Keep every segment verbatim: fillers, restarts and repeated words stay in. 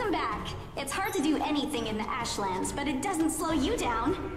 Welcome back. It's hard to do anything in the Ashlands, but it doesn't slow you down.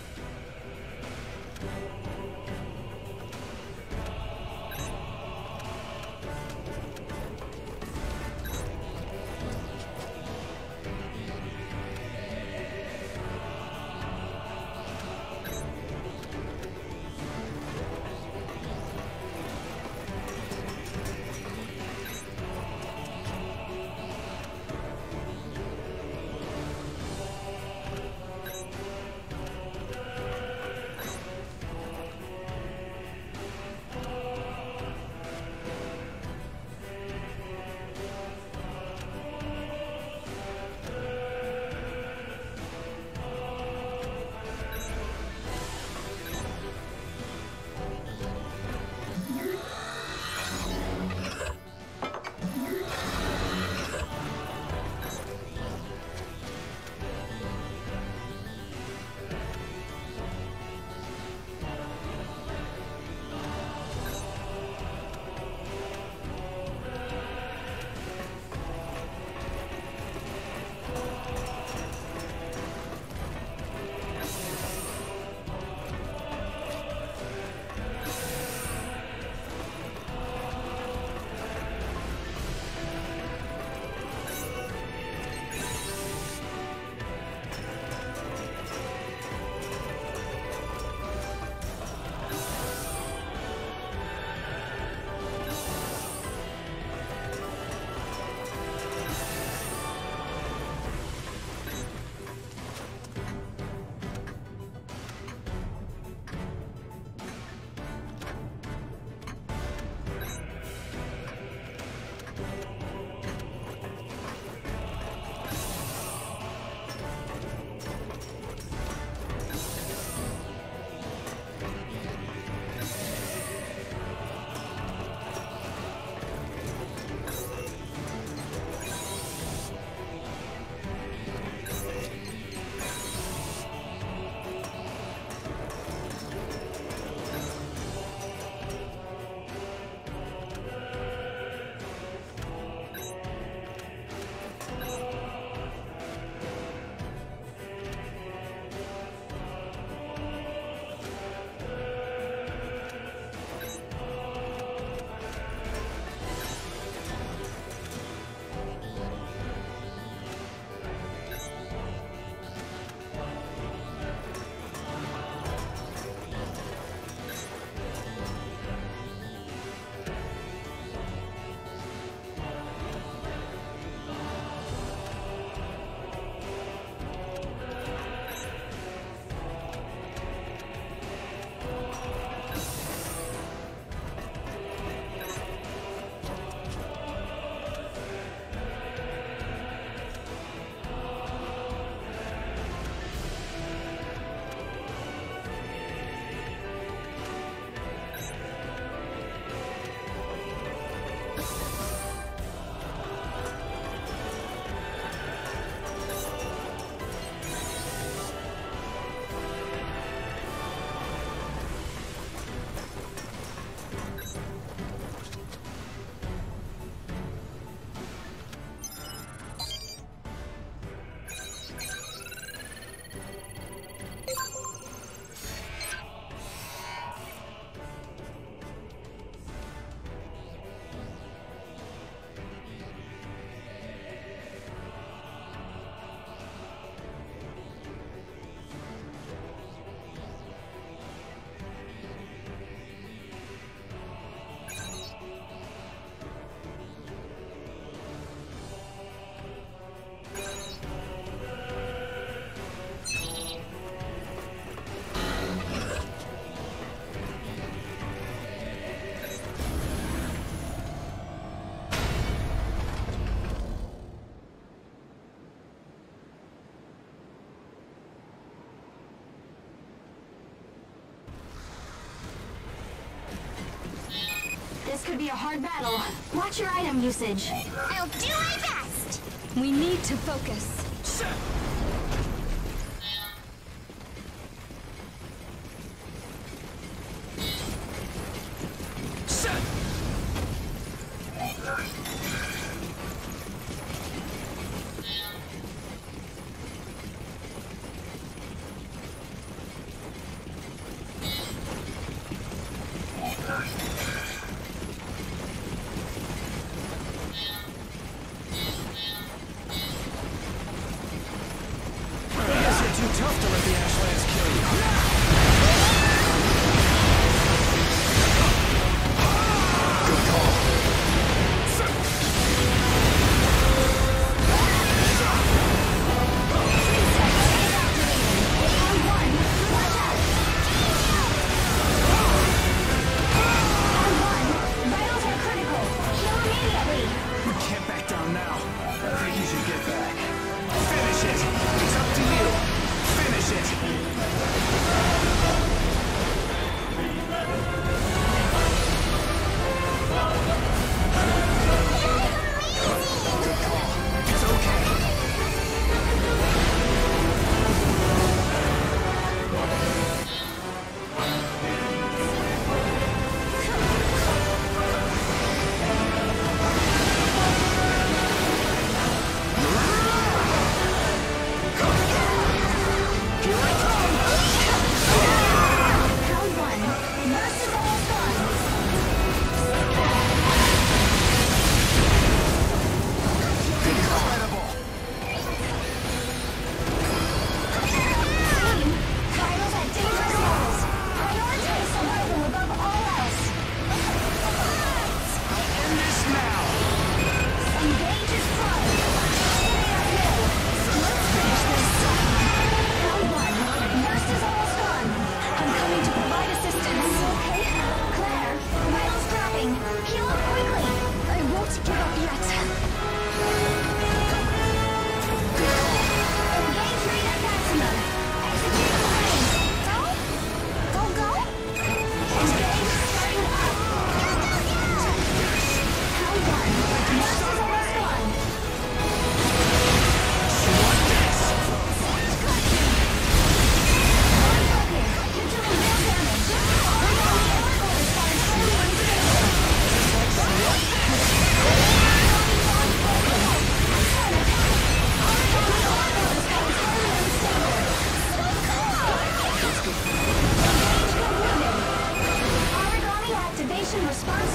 This could be a hard battle. Watch your item usage. I'll do my best! We need to focus.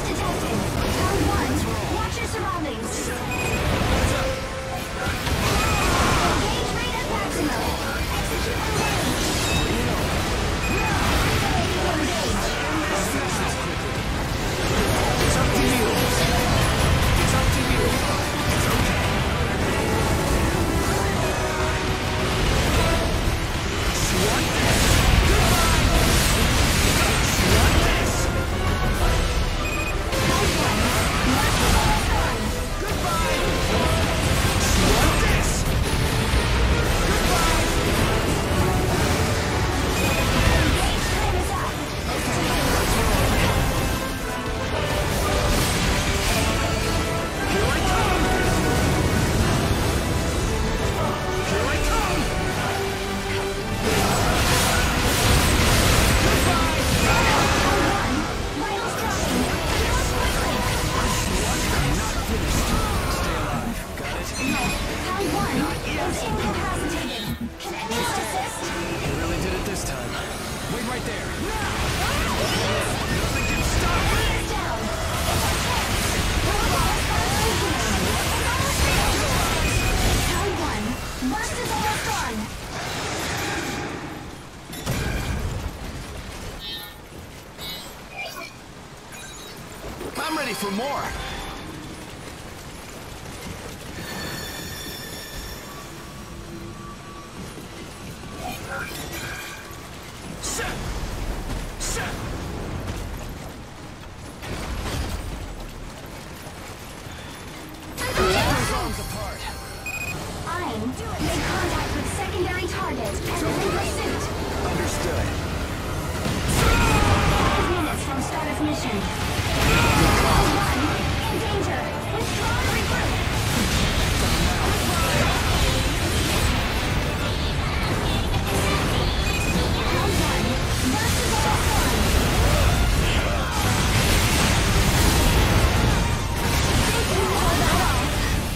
detected. Round one. Watch your surroundings. Engage rate at maximum. Execute engage. Engage. It's up to you. It's up to you. It's okay. You want this? Goodbye! You want this? Goodbye! You want this? Goodbye! Engage time is up. Here I come! Here I come! Vitals dropping. Heal us quickly. I'm not finished. Stay alive. Got it? Round one is incapacitated. Can anyone assist? You really did it this time. Wait right there. Nothing can stop me! Enemy is down. It's our chance. Robot is weakening. It's almost finished. Round one. Burst is almost gone. I'm ready for more. Shit! Shit! Arms apart. I'm make contact with secondary target and is in pursuit. Understood. Five minutes from start of mission. Round one in danger. Withdraw and regroup. Round one. Burst is almost gone. Think you can hold that off.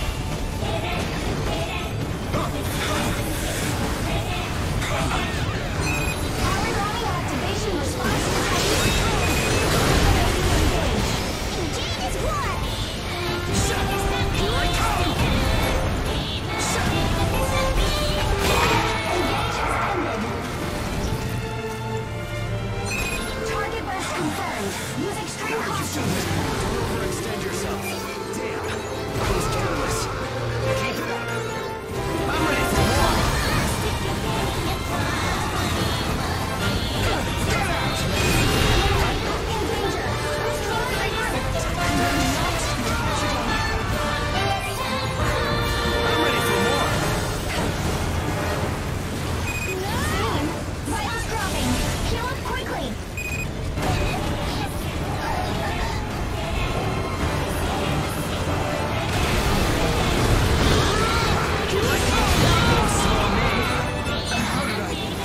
Origami activation response detected. Engage. Engage is one. Here I come! Engage has ended. Target burst confirmed. Use extreme caution. Don't overextend yourself. Damn. That was careless. Keep it up. I'm ready for more. Get out! In danger. Withdraw and regroup. I'm ready for more. Team, vitals dropping. Heal up quickly. Here I come! Don't slow me. How did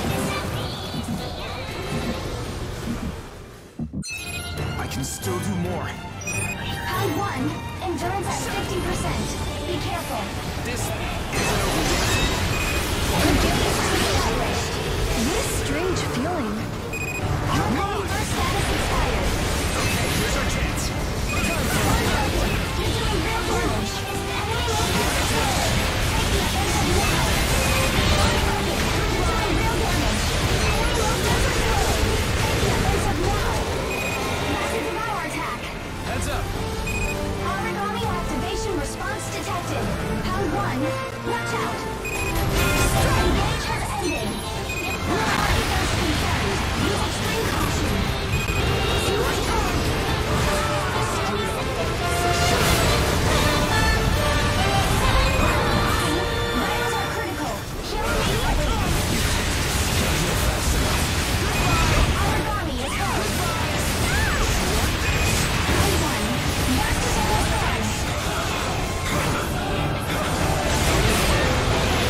I... I can still do more. Round one. Endurance at fifty percent. Be careful. This isn't over yet. Duty time established. This strange feeling. Alchemy burst status expired. Okay, here's our chance. Broken. You're doing real damage. Enemy movement detected. Take the offensive now. Broken. You're doing real damage. Enemy movement slowly. Take the offensive now. Massive power attack. Heads up. Origami activation response detected. Round one. Watch out. Engage has ended. Origami burst confirmed. Use extreme caution. See what's coming. Vitals are critical. Heal immediately. Origami is gone. Round one. Burst is almost gone.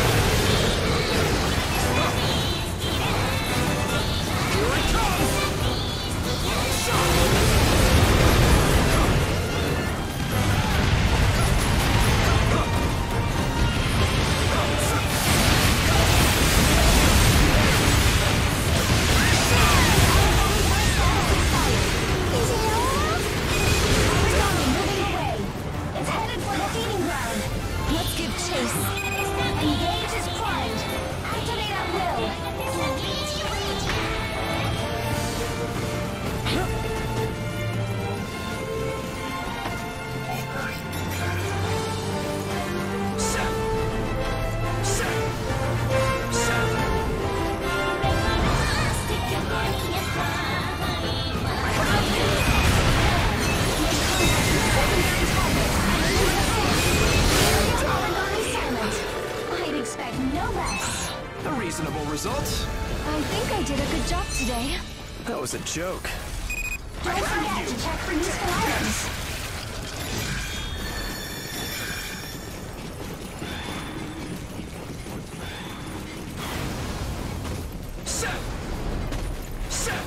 results? I think I did a good job today. That was a joke. Don't forget to check for useful items. Set! Set!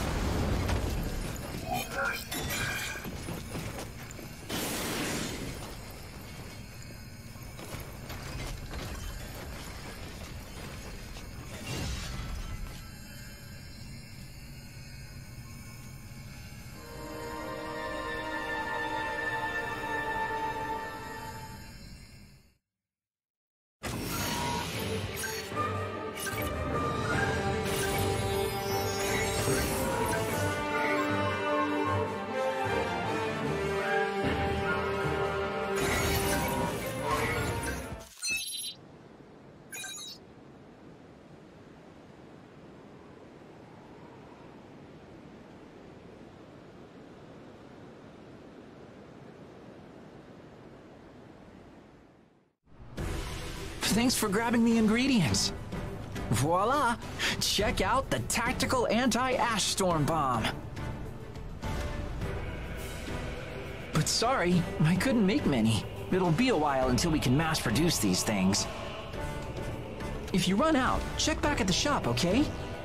Thanks for grabbing the ingredients. Voila! Check out the Tactical Anti-Ash Storm Bomb. But sorry, I couldn't make many. It'll be a while until we can mass produce these things. If you run out, check back at the shop, okay?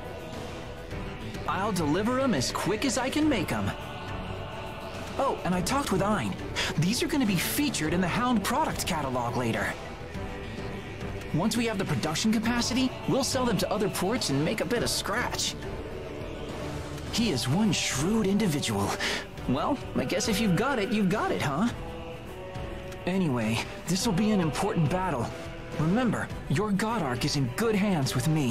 I'll deliver them as quick as I can make them. Oh, and I talked with Ein. These are going to be featured in the Hound product catalog later. Once we have the production capacity, we'll sell them to other ports and make a bit of scratch. He is one shrewd individual. Well, I guess if you've got it, you've got it, huh? Anyway, this will be an important battle. Remember, your God Arc is in good hands with me.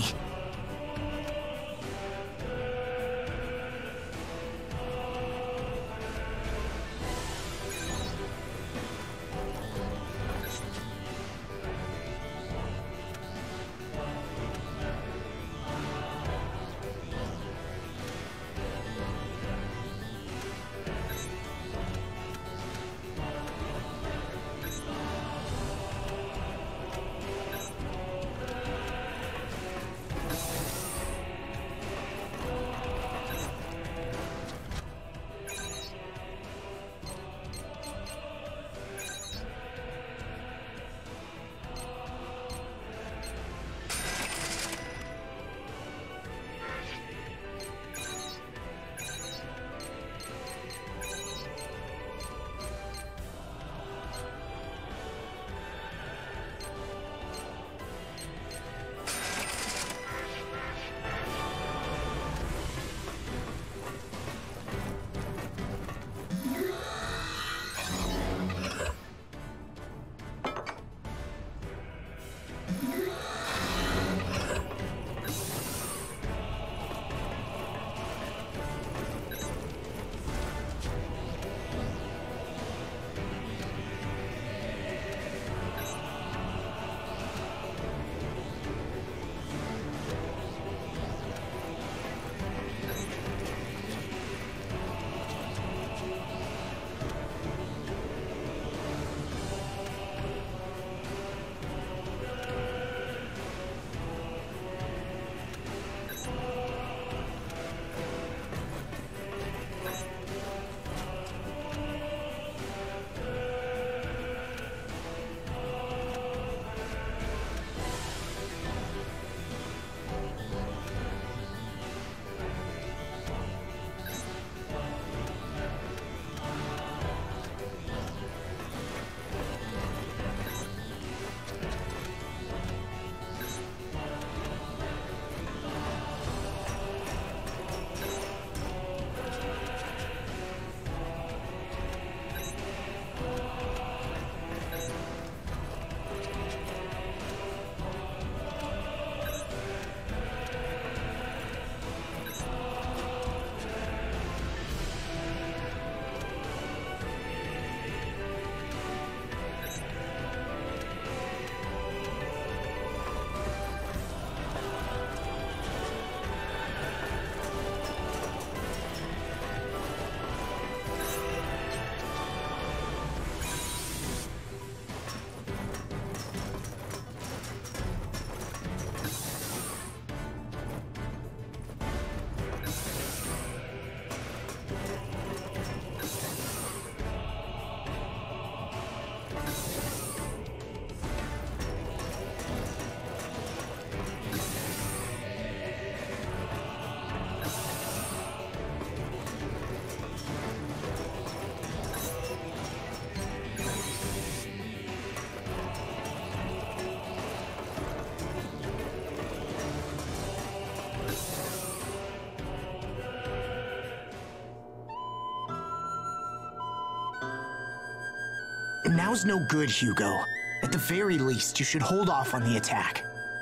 Now's no good, Hugo. At the very least, you should hold off on the attack.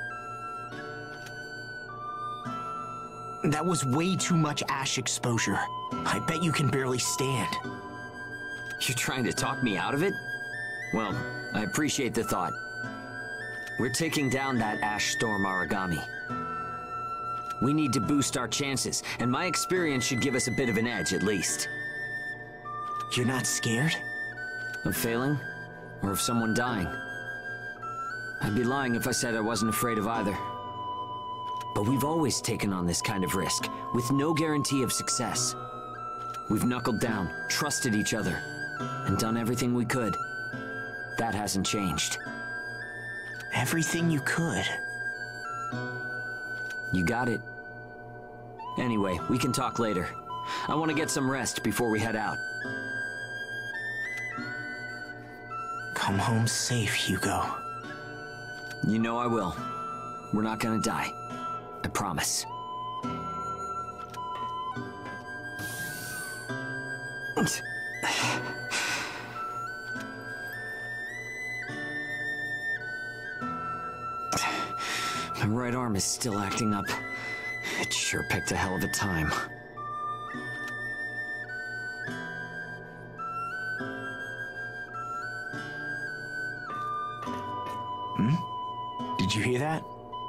That was way too much ash exposure. I bet you can barely stand. You're trying to talk me out of it? Well, I appreciate the thought. We're taking down that Ash Storm Aragami. We need to boost our chances, and my experience should give us a bit of an edge, at least. You're not scared? Of failing? Or of someone dying? I'd be lying if I said I wasn't afraid of either. But we've always taken on this kind of risk, with no guarantee of success. We've knuckled down, trusted each other, and done everything we could. That hasn't changed. Everything you could. You got it. Anyway, we can talk later. I want to get some rest before we head out. Come home safe, Hugo. You know I will. We're not gonna die. I promise. My right arm is still acting up. It sure picked a hell of a time. Did you hear that?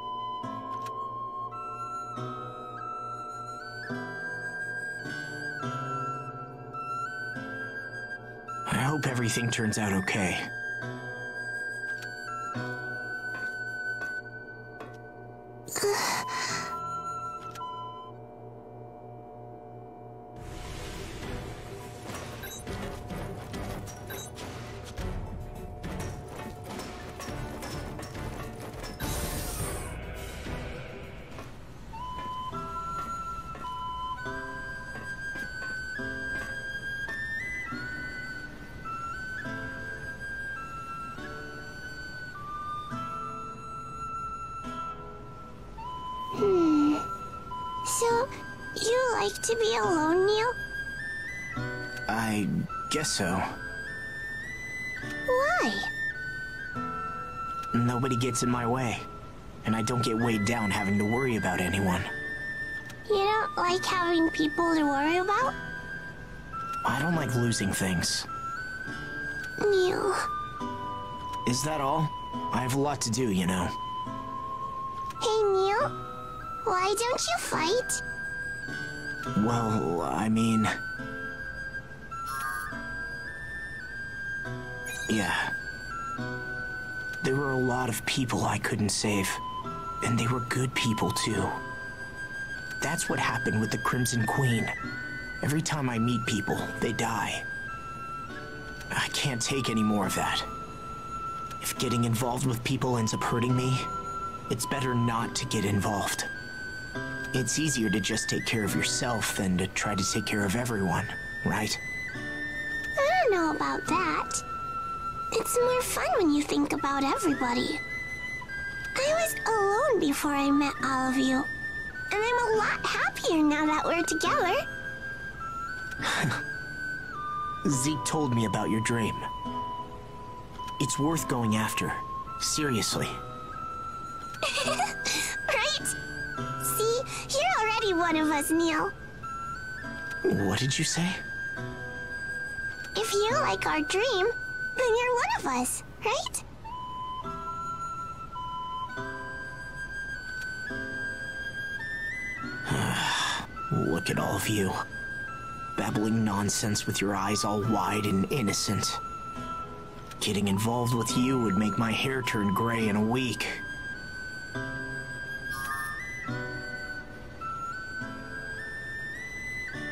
I hope everything turns out okay. Hmm. So, you like to be alone, Neil? I guess so. Why? Nobody gets in my way, and I don't get weighed down having to worry about anyone. You don't like having people to worry about? I don't like losing things. Neil. Is that all? I have a lot to do, you know. Hey, Neil. Why don't you fight? Well, I mean... Yeah. There were a lot of people I couldn't save. And they were good people, too. That's what happened with the Crimson Queen. Every time I meet people, they die. I can't take any more of that. If getting involved with people ends up hurting me, it's better not to get involved. It's easier to just take care of yourself than to try to take care of everyone, right? I don't know about that. It's more fun when you think about everybody. I was alone before I met all of you. And I'm a lot happier now that we're together. Zeke told me about your dream. It's worth going after. Seriously. Right? See, you're already one of us, Neil. What did you say? If you like our dream, then you're one of us, right? Look at all of you. Babbling nonsense with your eyes all wide and innocent. Getting involved with you would make my hair turn gray in a week.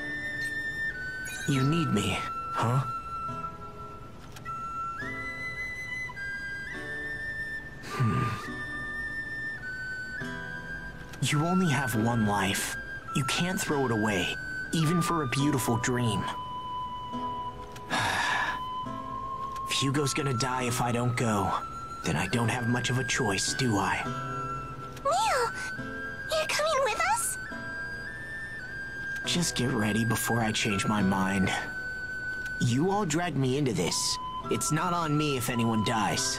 You need me, huh? You only have one life. You can't throw it away, even for a beautiful dream. If Hugo's gonna die if I don't go, then I don't have much of a choice, do I? Neil, you're coming with us? Just get ready before I change my mind. You all dragged me into this. It's not on me if anyone dies.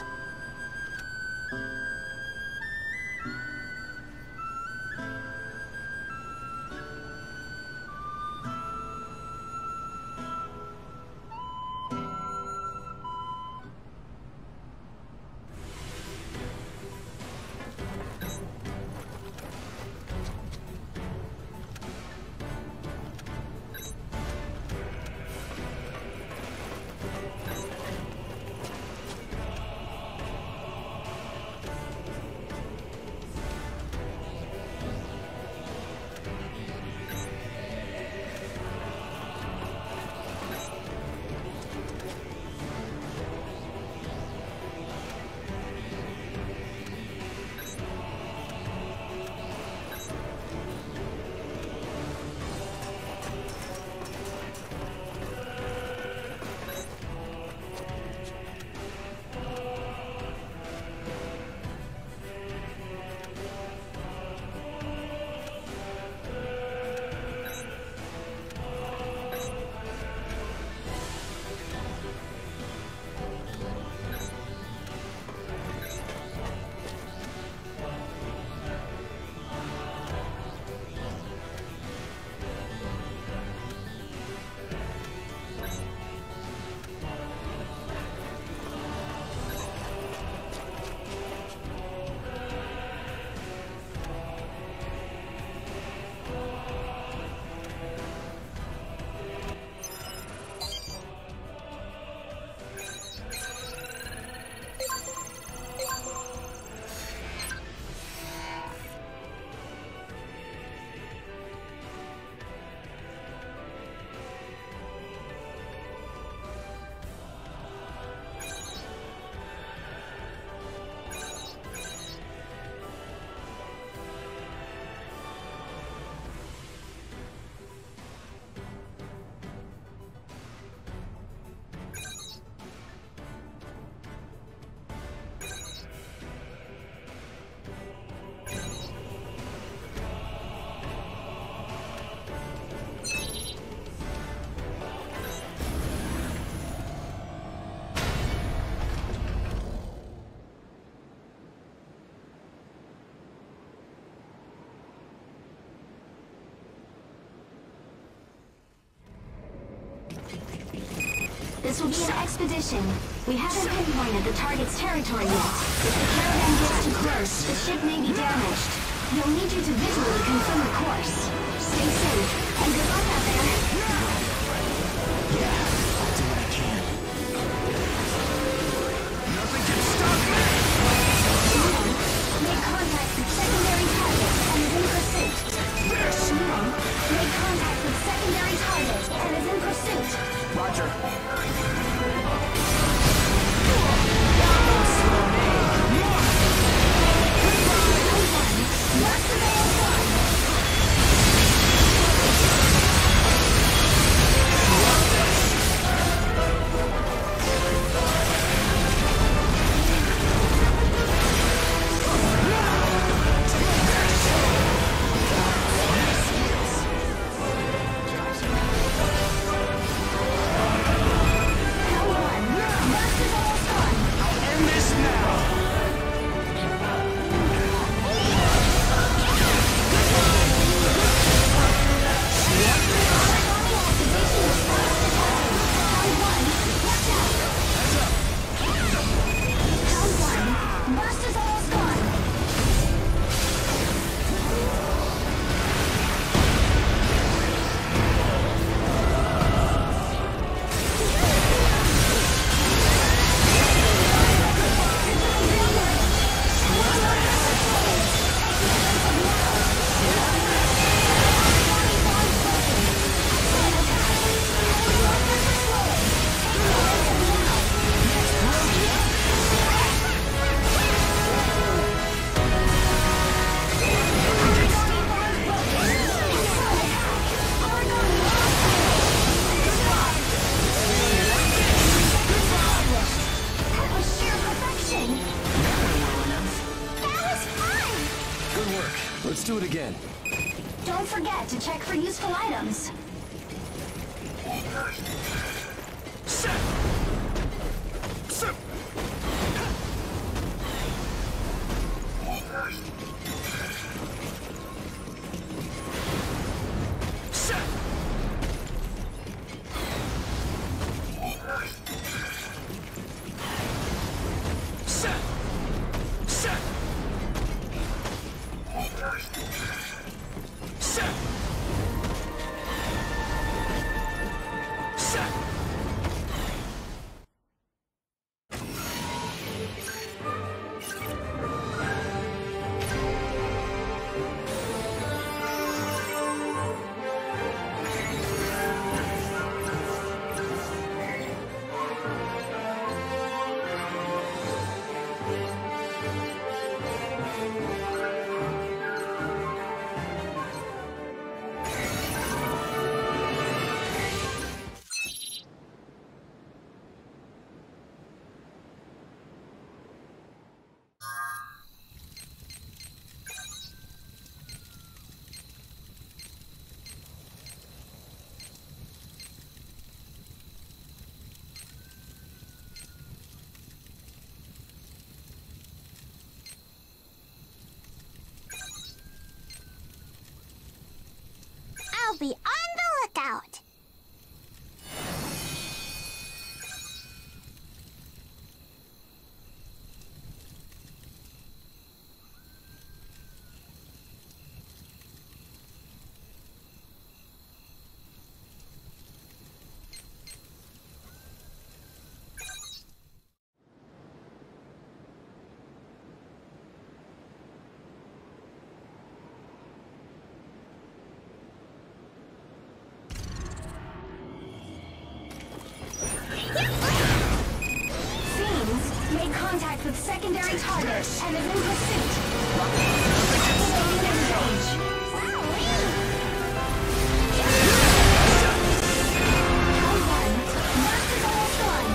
This will be an expedition. We haven't pinpointed the target's territory yet. If the caravan gets too close, the ship may be damaged. You'll need you to visually confirm the course. Stay safe, and good luck out there. Yeah, I'll do what I can. Nothing can stop me! Make contact with secondary target and is in pursuit. This! Make contact with secondary target and is in pursuit. Roger. Last available one. do it again. Don't forget to check for useful items. Set! Set! Set! Set! Set! Set! Set! I'll be on the lookout. Made contact with secondary targets and is in pursuit. Engage. Round one. Burst is almost done.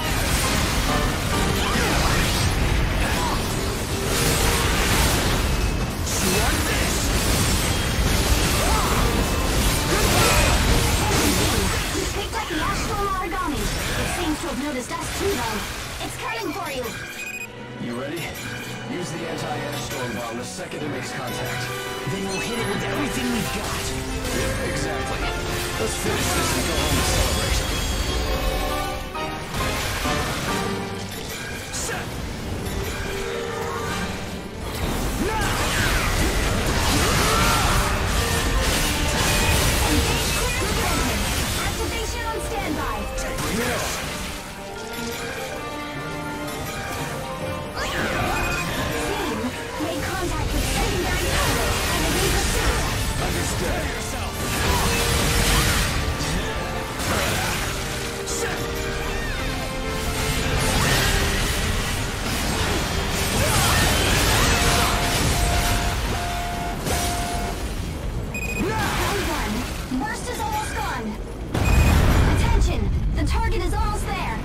You picked up the Ashstone origami. It seems to have noticed us too, though. It's coming for you! You ready? Use the anti-air storm bomb the second it makes contact. Then we'll hit it with everything we've got. Yeah, exactly. Let's finish this and go home to celebrate. Set! Activation on standby. Yeah. Made contact with secondary target and is in pursuit. Understood. Yourself. Round one. Burst is almost gone. Attention! The target is almost there.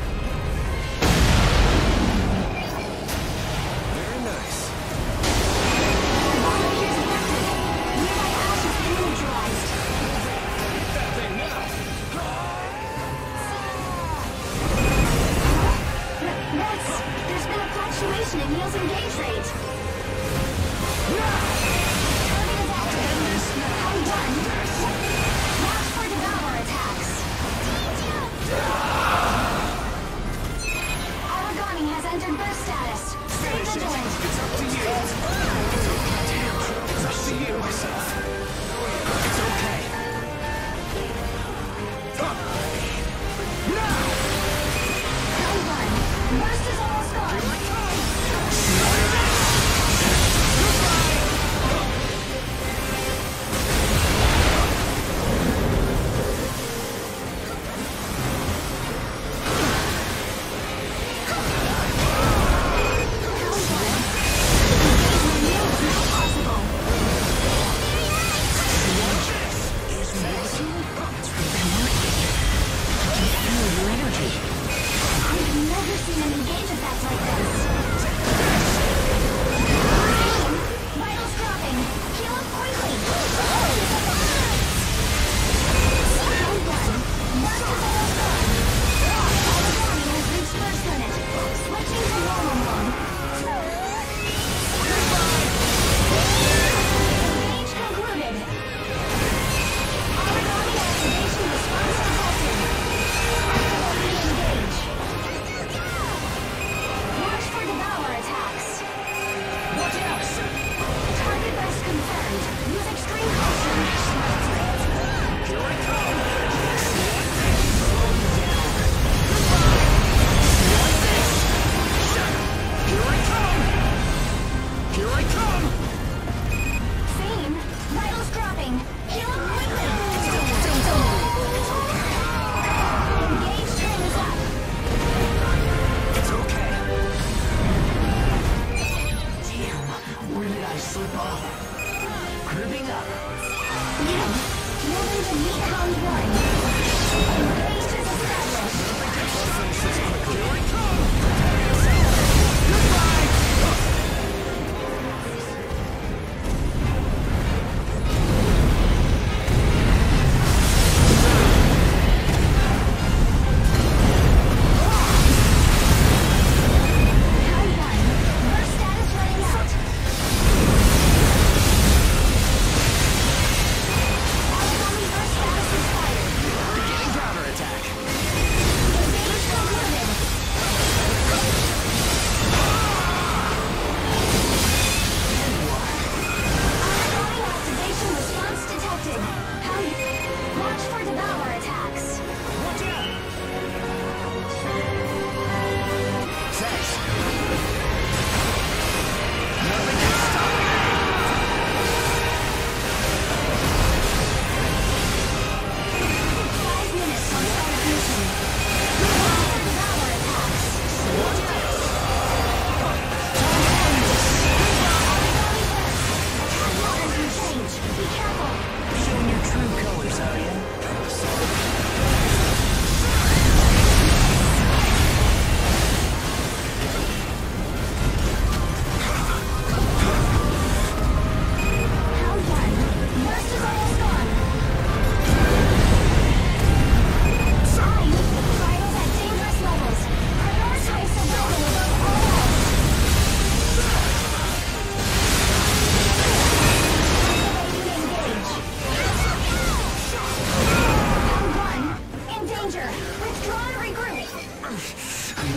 Very nice. Bomb appears effective. Nearby ash has been neutralized. That thing now. That's... There's been a fluctuation in Neil's engage rate. Target is active. I'm done. Watch for Devour attacks. Origami has entered burst status. Stay vigilant. It's up to you. It's up to you, myself. It's okay. Round one. Burst is almost gone. I've never seen an engage effect like this. Vitals dropping. Heal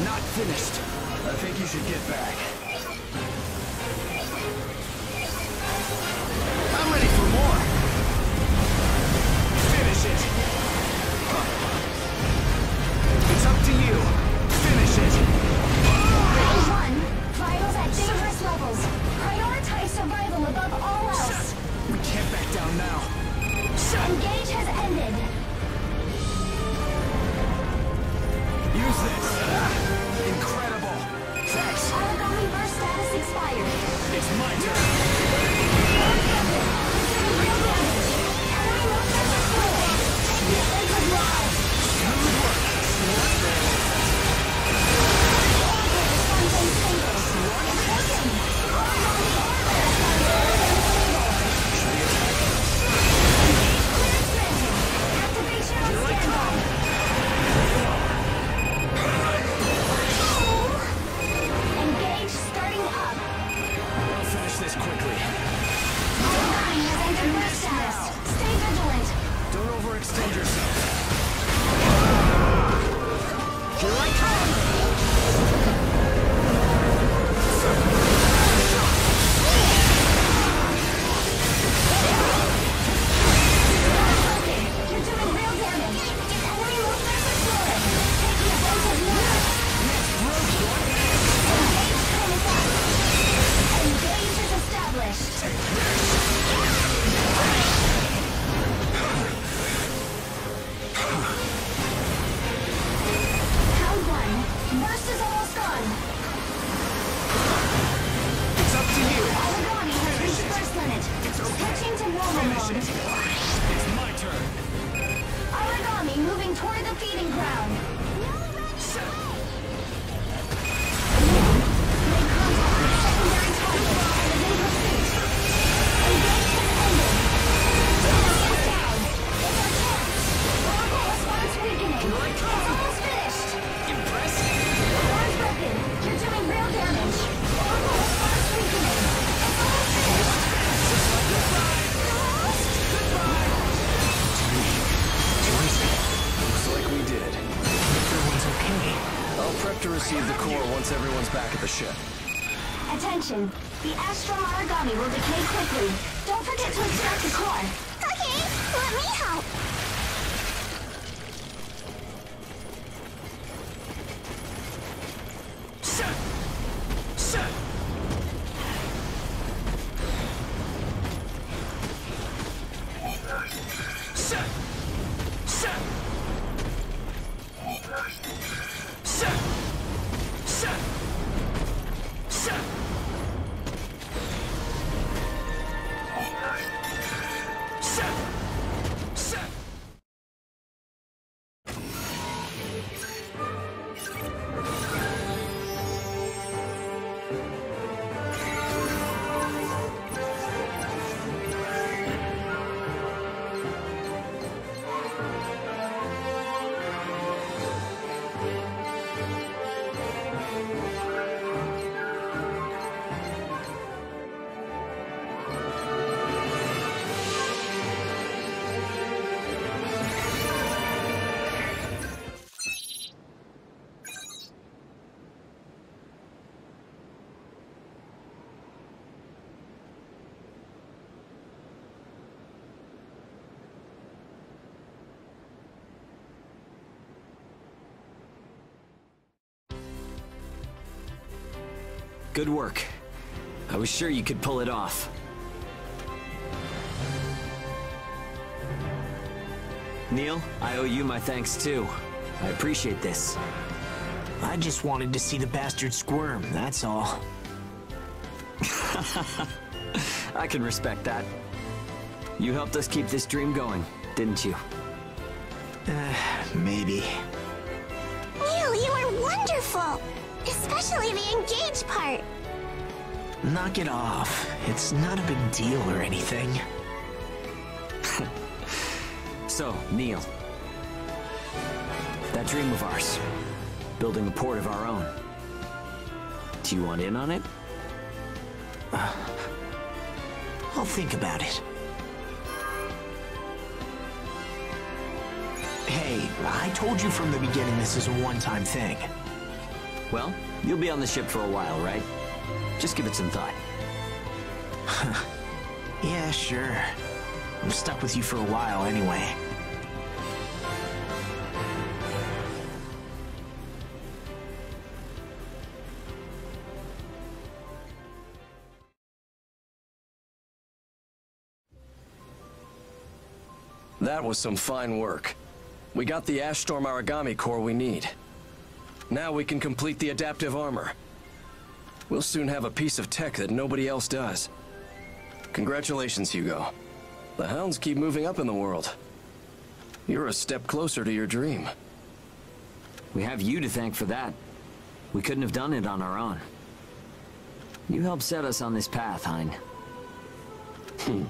not finished. I think you should get back. I'm ready for more. Finish it. It's up to you. Finish it. Round one. Vitals at dangerous levels. Prioritize survival above all else. We can't back down now. Engage has ended. Use this. Ah, incredible. Thanks. Origami burst status expired. It's my turn. Real damage. Enemy movement destroyed. Sacred Law. Smooth work. Orbital response unstable. Taken. Origami activation on standby. Engage starting up. I'll finish this quickly. Origami has entered burst status. Stay vigilant. Don't overextend yourself. Here I come! You're doing real damage. Enemy movement destroyed. Taking offensive now. Engage comes up. Engage is established. Round one. Burst is almost gone. It's up to you. Origami has reached burst limit. Switching to normal mode. It's my turn. Origami moving toward the feeding ground. Make contact with secondary target and is in pursuit. Engage has ended. Damage is down. It's our chance. Oracle response weakening. It's almost finished. Impressive. Alarm broken. You're doing real damage. Oracle response weakening. It's almost finished. Looks like we did. Everyone's okay. I'll prep to receive the core once everyone's back at the ship. Attention. The Astral Origami will decay quickly. Don't forget to extract the core. Okay, let me help. Set! Set! Set! Set! Set! Set! Set! Set! Set! Good work. I was sure you could pull it off. Neil, I owe you my thanks too. I appreciate this. I just wanted to see the bastard squirm, that's all. I can respect that. You helped us keep this dream going, didn't you? Uh, maybe. Neil, you were wonderful. Especially the engage part. Knock it off. It's not a big deal or anything. So, Neil. That dream of ours. Building a port of our own. Do you want in on it? Uh, I'll think about it. Hey, I told you from the beginning this is a one-time thing. Well, you'll be on the ship for a while, right? Just give it some thought. Yeah, sure. I'm stuck with you for a while anyway. That was some fine work. We got the Ash Storm Origami core we need. Now we can complete the adaptive armor. We'll soon have a piece of tech that nobody else does. Congratulations, Hugo. The Hounds keep moving up in the world. You're a step closer to your dream. We have you to thank for that. We couldn't have done it on our own. You helped set us on this path, Hein. Hmm.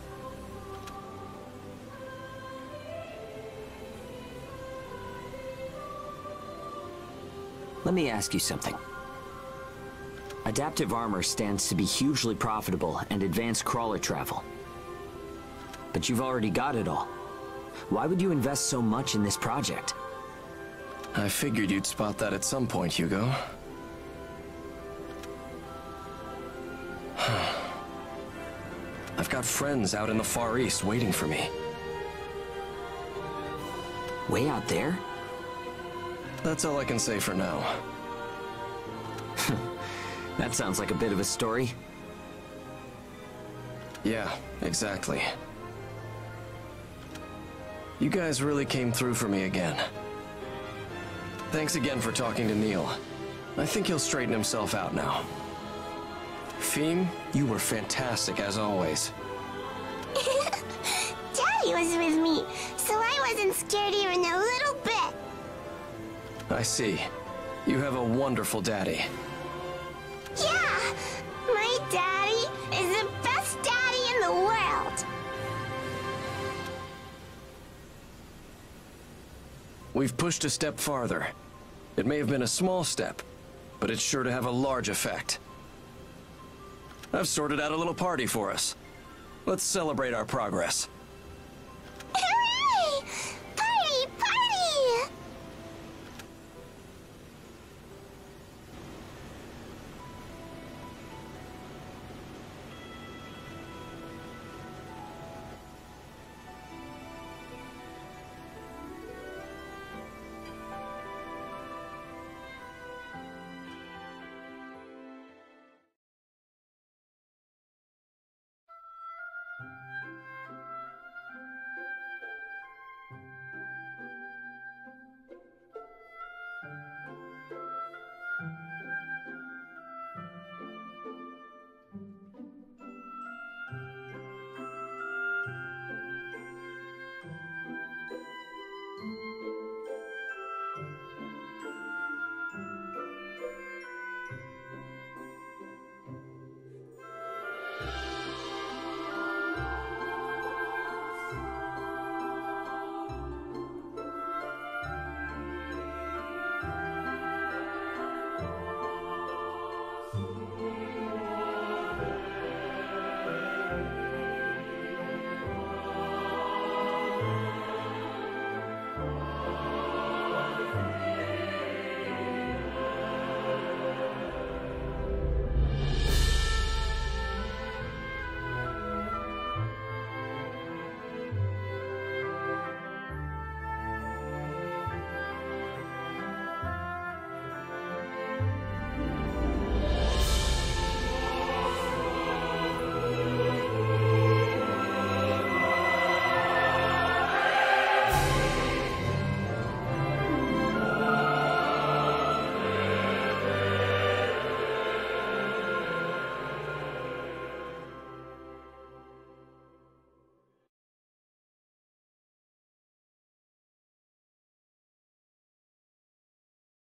Let me ask you something. Adaptive armor stands to be hugely profitable and advanced crawler travel. But you've already got it all. Why would you invest so much in this project? I figured you'd spot that at some point, Hugo. I've got friends out in the Far East waiting for me. Way out there? That's all I can say for now. That sounds like a bit of a story. Yeah, exactly. You guys really came through for me again. Thanks again for talking to Neil. I think he'll straighten himself out now. Fiend, you were fantastic as always. Daddy was with me, so I wasn't scared even a little bit. I see. You have a wonderful daddy. Yeah! My daddy is the best daddy in the world! We've pushed a step farther. It may have been a small step, but it's sure to have a large effect. I've sorted out a little party for us. Let's celebrate our progress.